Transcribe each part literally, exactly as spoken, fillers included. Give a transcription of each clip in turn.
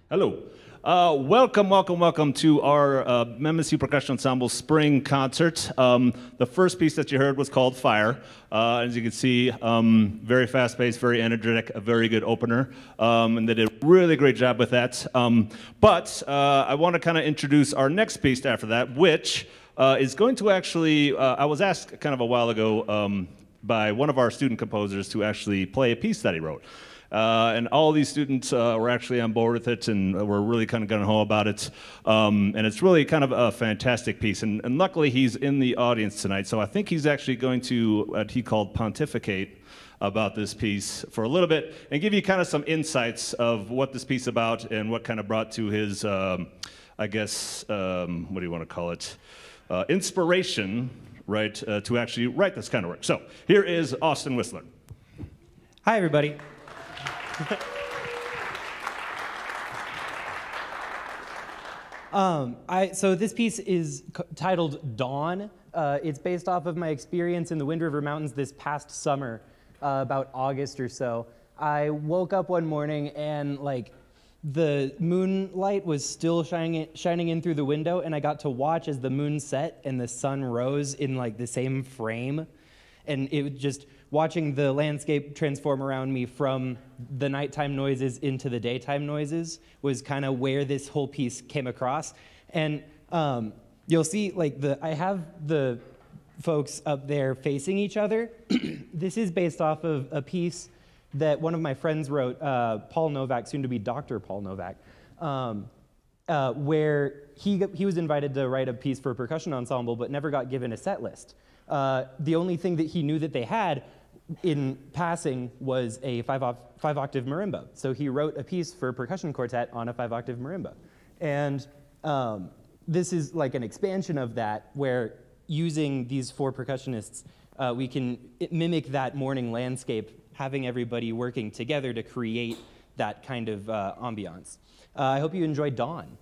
Hello. Uh, welcome, welcome, welcome to our uh, M M C Percussion Ensemble Spring Concert. Um, the first piece that you heard was called Fire. Uh, as you can see, um, very fast-paced, very energetic, a very good opener, um, and they did a really great job with that. Um, but uh, I want to kind of introduce our next piece after that, which uh, is going to actually, uh, I was asked kind of a while ago um, by one of our student composers to actually play a piece that he wrote. Uh, and all these students uh, were actually on board with it, and we're really kind of gung-ho about it. Um, and it's really kind of a fantastic piece. And, and luckily, he's in the audience tonight, so I think he's actually going to, what he called, pontificate about this piece for a little bit and give you kind of some insights of what this piece is about and what kind of brought to his, um, I guess, um, what do you want to call it, uh, inspiration, right, uh, to actually write this kind of work. So here is Austin Whistler. Hi, everybody. um, I, so this piece is titled Dawn. Uh, it's based off of my experience in the Wind River Mountains this past summer, uh, about August or so. I woke up one morning and like the moonlight was still shining, shining in through the window, and I got to watch as the moon set and the sun rose in like the same frame. And it was just watching the landscape transform around me from the nighttime noises into the daytime noises was kind of where this whole piece came across. And um, you'll see, like, the I have the folks up there facing each other. This is based off of a piece that one of my friends wrote, uh, Paul Novak, soon to be Doctor Paul Novak, um, uh, where he, he was invited to write a piece for a percussion ensemble but never got given a set list. Uh, the only thing that he knew that they had in passing was a five, five octave marimba. So he wrote a piece for a percussion quartet on a five octave marimba. And um, this is like an expansion of that, where using these four percussionists, uh, we can mimic that morning landscape, having everybody working together to create that kind of uh, ambiance. Uh, I hope you enjoy Dawn.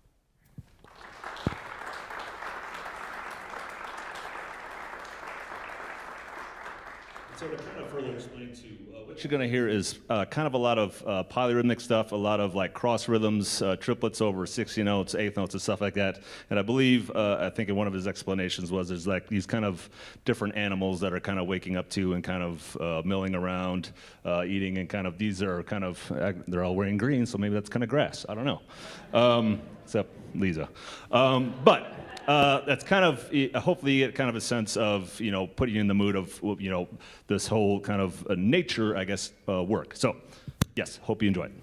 So to kind of further explain to uh, what you're going to hear is uh, kind of a lot of uh, polyrhythmic stuff, a lot of like cross rhythms, uh, triplets over sixty notes, eighth notes, and stuff like that. And I believe, uh, I think in one of his explanations was there's like these kind of different animals that are kind of waking up to and kind of uh, milling around, uh, eating, and kind of these are kind of, uh, they're all wearing green, so maybe that's kind of grass. I don't know. Um, except Lisa. Um, but. Uh, that's kind of, hopefully you get kind of a sense of, you know, putting you in the mood of, you know, this whole kind of uh, nature, I guess, uh, work. So, yes, hope you enjoy it.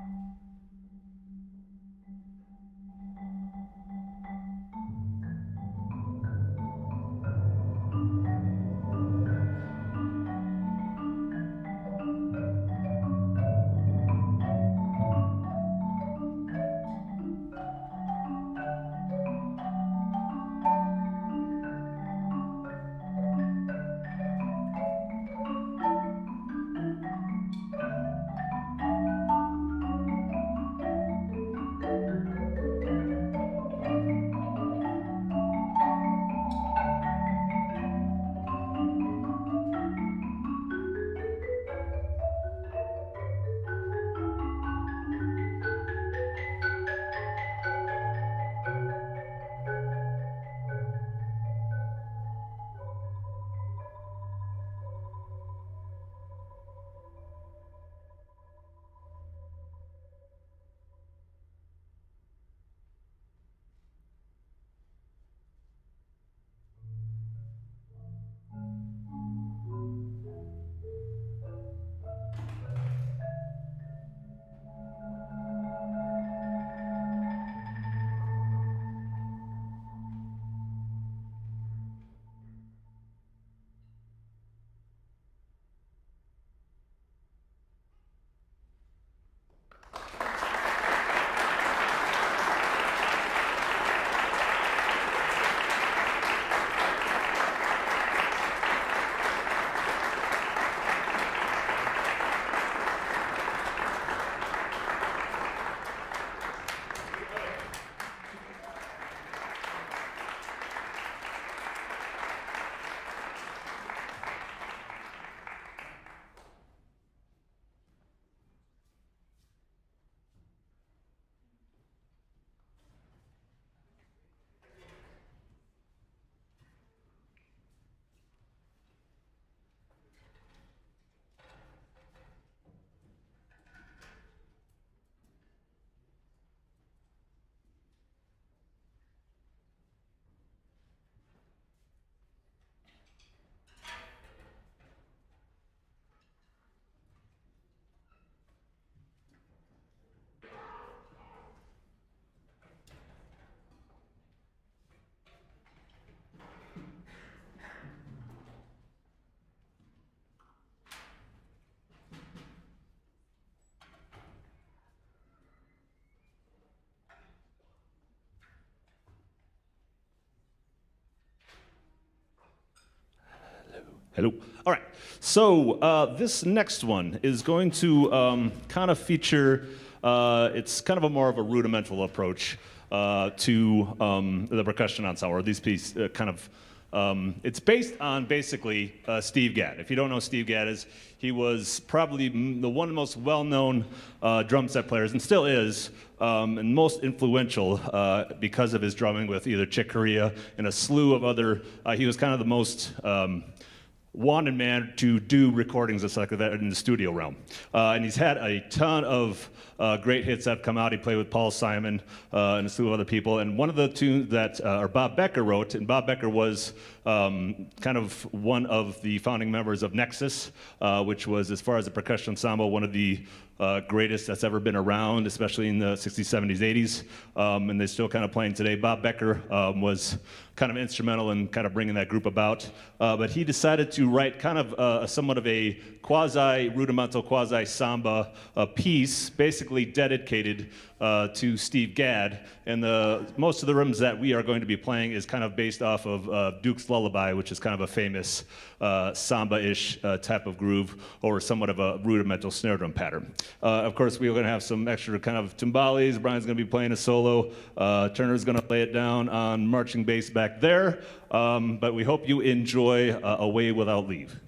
Hello. All right. So uh, this next one is going to um, kind of feature, uh, it's kind of a more of a rudimental approach uh, to um, the percussion ensemble, or these pieces uh, kind of, um, it's based on basically uh, Steve Gadd. If you don't know who Steve Gadd is, he was probably the one of the most well-known uh, drum set players, and still is, um, and most influential uh, because of his drumming with either Chick Corea and a slew of other, uh, he was kind of the most, um, wanted man to do recordings and stuff like that in the studio realm. Uh, and he's had a ton of uh, great hits that have come out. He played with Paul Simon uh, and a slew of other people. And one of the tunes that uh, or Bob Becker wrote, and Bob Becker was um, kind of one of the founding members of Nexus, uh, which was, as far as the percussion ensemble, one of the uh, greatest that's ever been around, especially in the sixties, seventies, eighties. Um, and they're still kind of playing today. Bob Becker um, was kind of instrumental in kind of bringing that group about. Uh, but he decided to write kind of uh, somewhat of a quasi-rudimental, quasi-samba uh, piece, basically dedicated uh, to Steve Gadd. And the, most of the rhythms that we are going to be playing is kind of based off of uh, Duke's Lullaby, which is kind of a famous uh, samba-ish uh, type of groove, or somewhat of a rudimental snare drum pattern. Uh, of course, we're going to have some extra kind of timbales. Brian's going to be playing a solo. Uh, Turner's going to lay it down on marching bass back there. Um, but we hope you enjoy uh, Away Without Leave.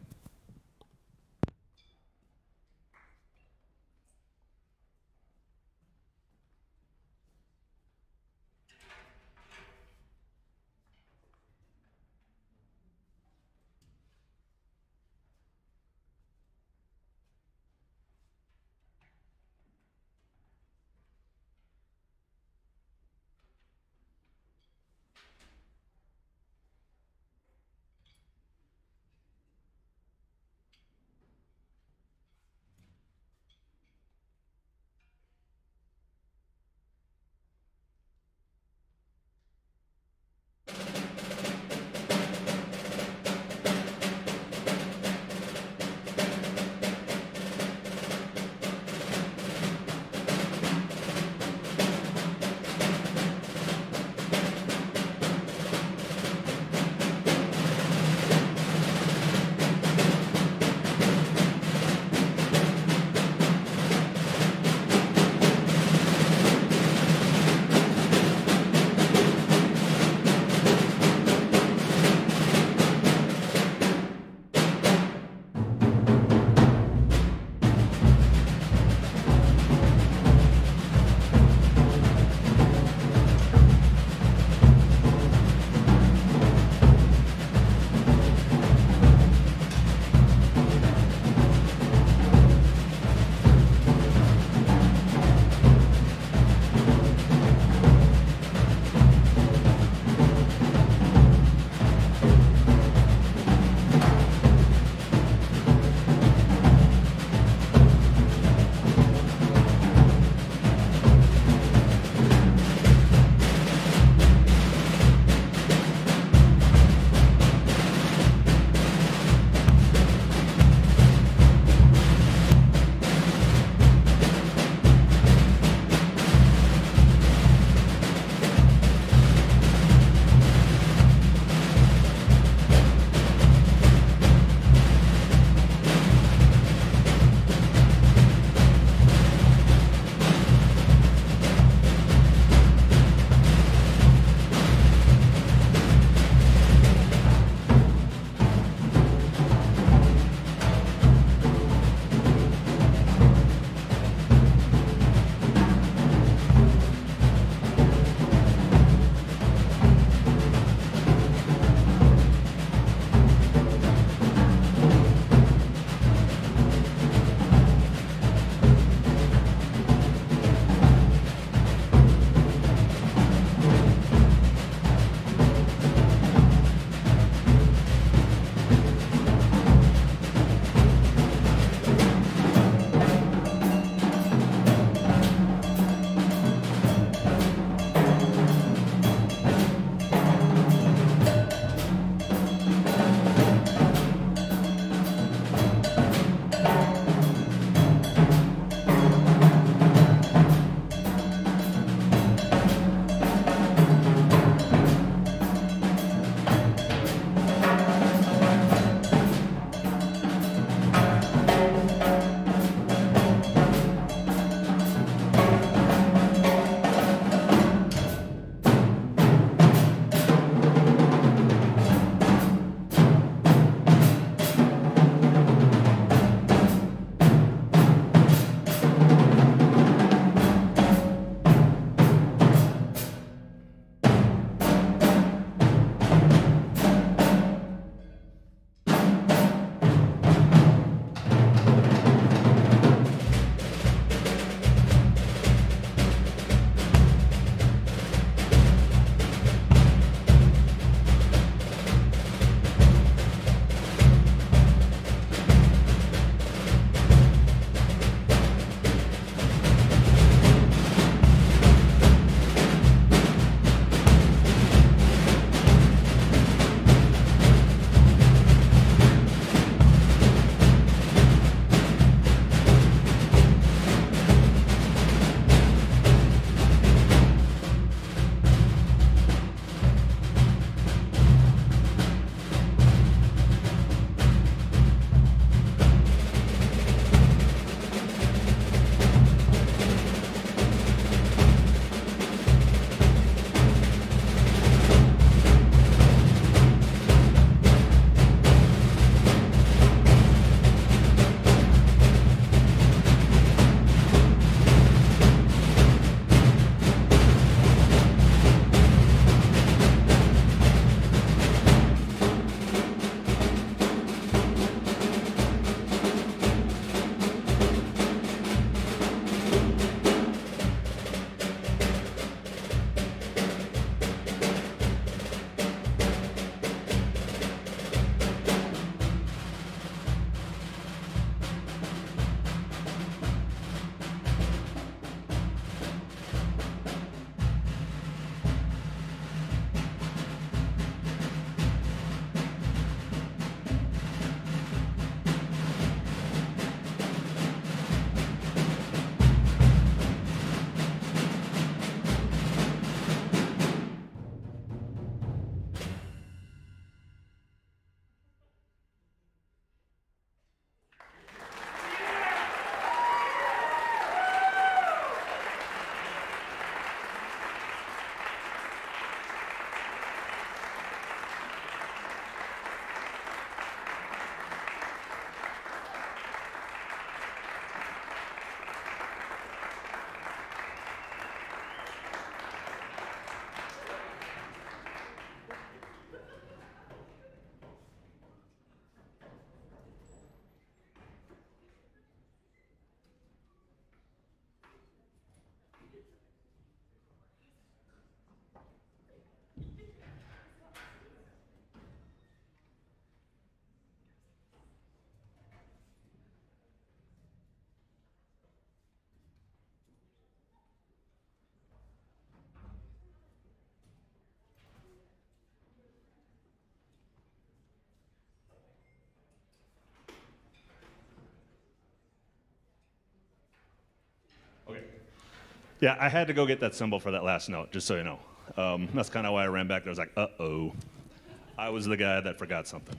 Yeah, I had to go get that symbol for that last note, just so you know. Um, that's kind of why I ran back there. I was like, uh-oh. I was the guy that forgot something.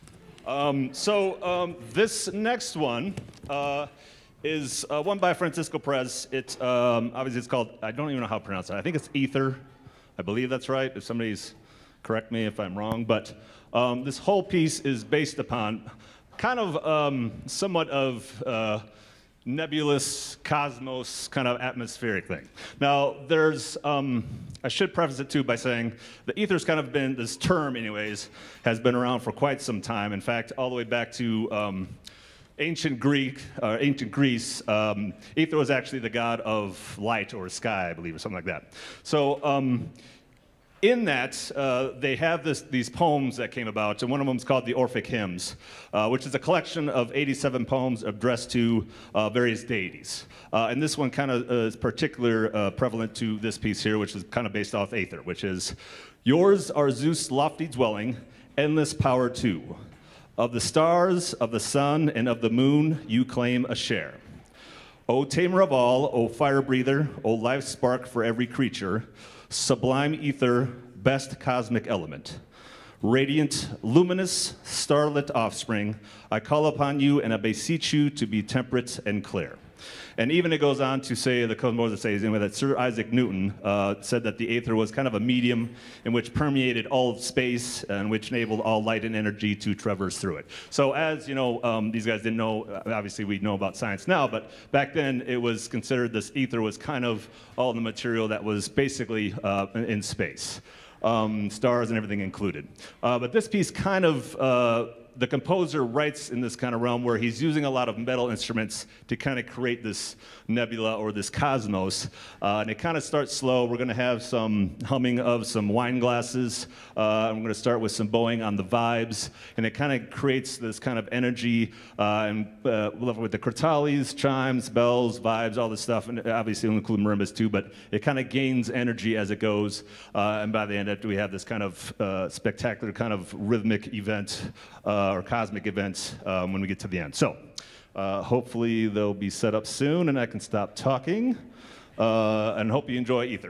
Um, so um, this next one uh, is uh, one by Francisco Perez. It, um, obviously, it's called, I don't even know how to pronounce it. I think it's Ether. I believe that's right. If somebody's, correct me if I'm wrong. But um, this whole piece is based upon kind of um, somewhat of uh, nebulous cosmos kind of atmospheric thing. Now, there's, um, I should preface it too by saying the ether's kind of been, this term anyways, has been around for quite some time. In fact, all the way back to um, ancient Greek, uh, ancient Greece, um, ether was actually the god of light or sky, I believe, or something like that. So, um, in that, uh, they have this, these poems that came about, and one of them is called the Orphic Hymns, uh, which is a collection of eighty-seven poems addressed to uh, various deities. Uh, and this one kind of uh, is particular uh, prevalent to this piece here, which is kind of based off Aether, which is, yours are Zeus' lofty dwelling, endless power too. Of the stars, of the sun, and of the moon, you claim a share. O tamer of all, O fire breather, O life spark for every creature, sublime ether, best cosmic element. Radiant, luminous, starlit offspring, I call upon you and I beseech you to be temperate and clear. And even it goes on to say, the Cosmos says anyway, that Sir Isaac Newton uh, said that the aether was kind of a medium in which permeated all of space and which enabled all light and energy to traverse through it. So as you know, um, these guys didn't know, obviously we know about science now, but back then it was considered this ether was kind of all the material that was basically uh, in space. Um, stars and everything included. Uh, but this piece kind of, uh, the composer writes in this kind of realm where he's using a lot of metal instruments to kind of create this nebula or this cosmos. Uh, and it kind of starts slow. We're going to have some humming of some wine glasses. Uh, I'm going to start with some bowing on the vibes. And it kind of creates this kind of energy uh, and uh, with the crotales, chimes, bells, vibes, all this stuff. And obviously it'll include marimbas too, but it kind of gains energy as it goes. Uh, and by the end, after we have this kind of uh, spectacular kind of rhythmic event uh, or cosmic event um, when we get to the end. So uh, hopefully they'll be set up soon and I can stop talking uh, and hope you enjoy Ether.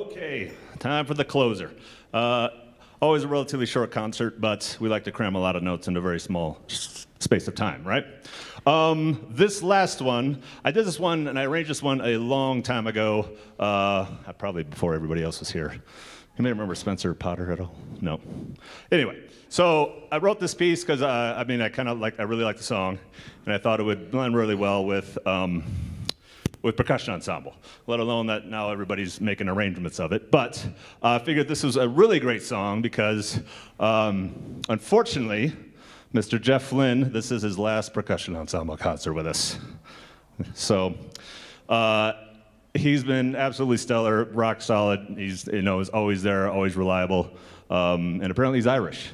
Okay, time for the closer. Uh, always a relatively short concert, but we like to cram a lot of notes into a very small space of time, right? Um, this last one, I did this one and I arranged this one a long time ago, uh, probably before everybody else was here. You may remember Spencer Potter at all? No. Anyway, so I wrote this piece because uh, I mean I kind of like I really like the song, and I thought it would blend really well with um, with percussion ensemble. Let alone that now everybody's making arrangements of it. But uh, I figured this was a really great song because, um, unfortunately, Mister Jeff Flynn, this is his last percussion ensemble concert with us. So. Uh, He's been absolutely stellar, rock solid. He's, you know, is always there, always reliable, um, and apparently he's Irish.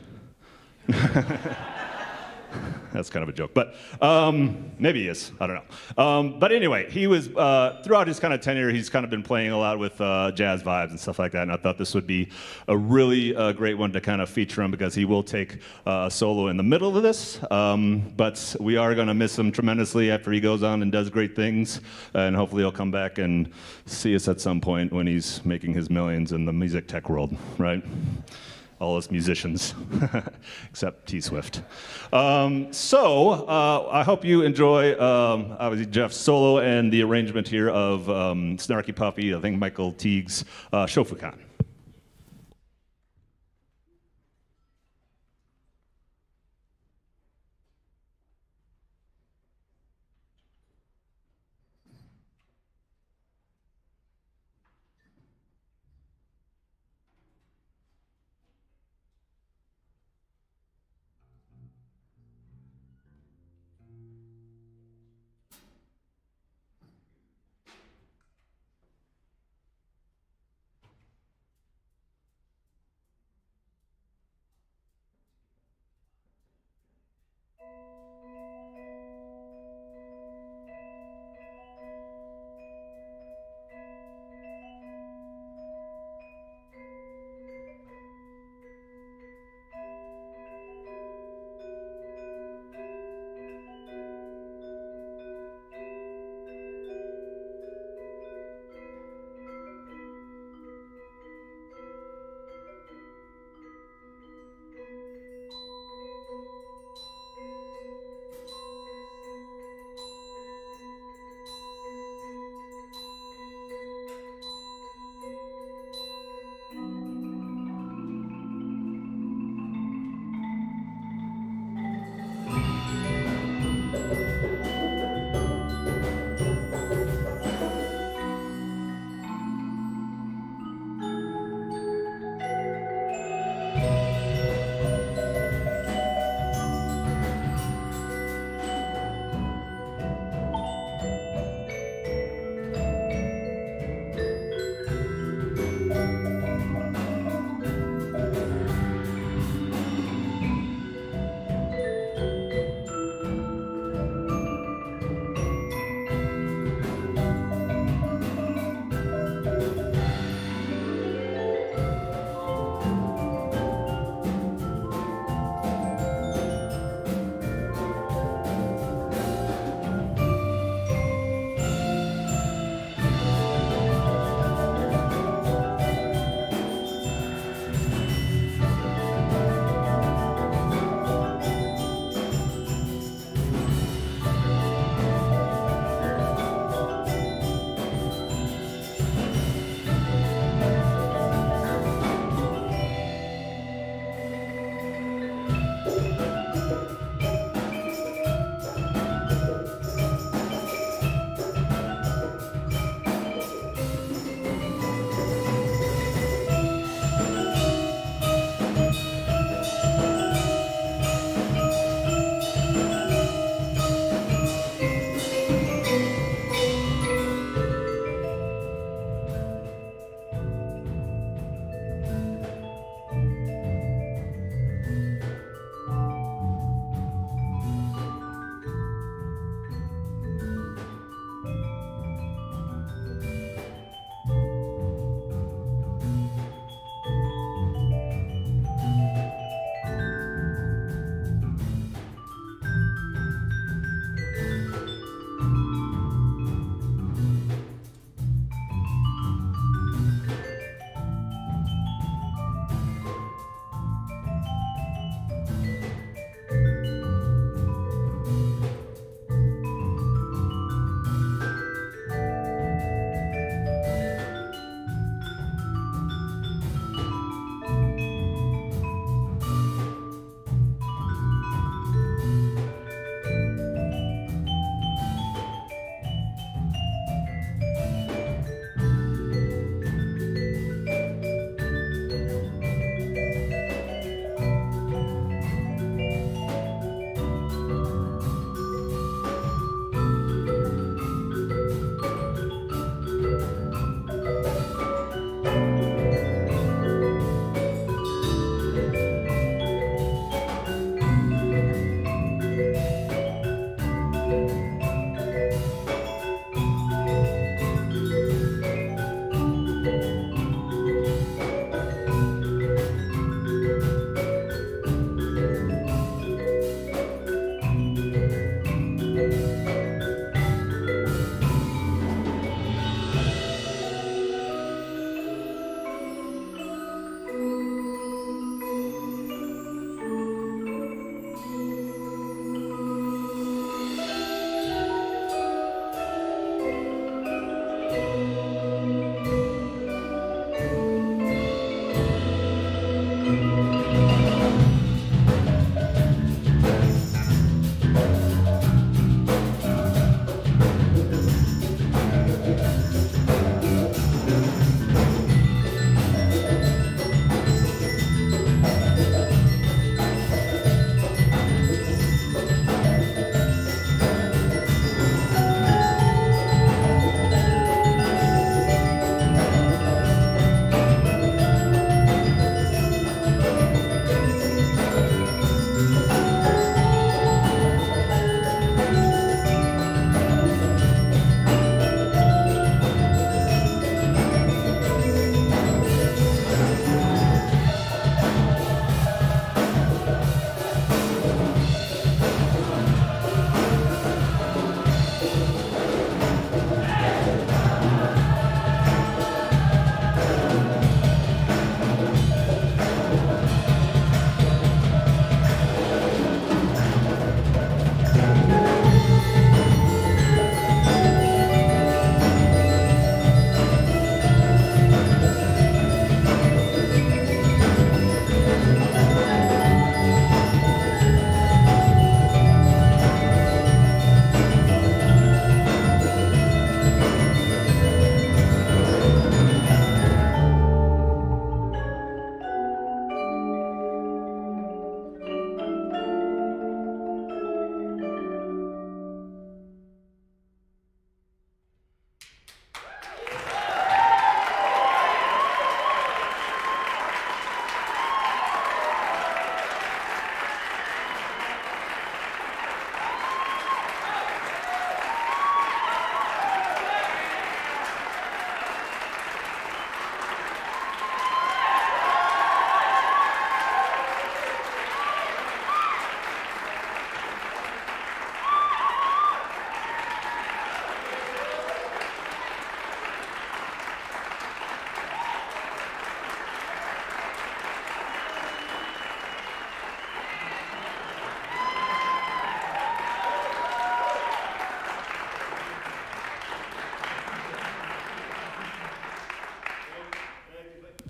That's kind of a joke, but um, maybe he is. I don't know. Um, but anyway, he was uh, throughout his kind of tenure, he's kind of been playing a lot with uh, jazz vibes and stuff like that. And I thought this would be a really uh, great one to kind of feature him because he will take uh, a solo in the middle of this. Um, but we are going to miss him tremendously after he goes on and does great things. And hopefully he'll come back and see us at some point when he's making his millions in the music tech world, right? All us musicians, except T Swift. Um, so uh, I hope you enjoy um, obviously Jeff's solo and the arrangement here of um, Snarky Puppy, I think Michael Teague's uh, Shofukan.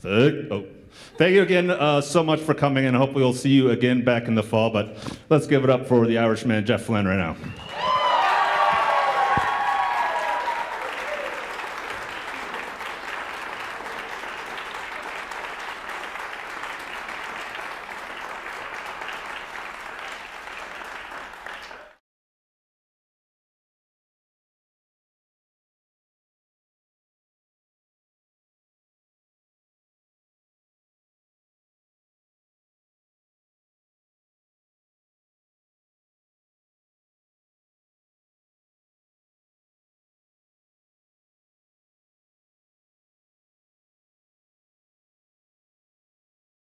Oh. Thank you again uh, so much for coming, and hopefully we'll see you again back in the fall. But let's give it up for the Irishman, Jeff Flynn, right now.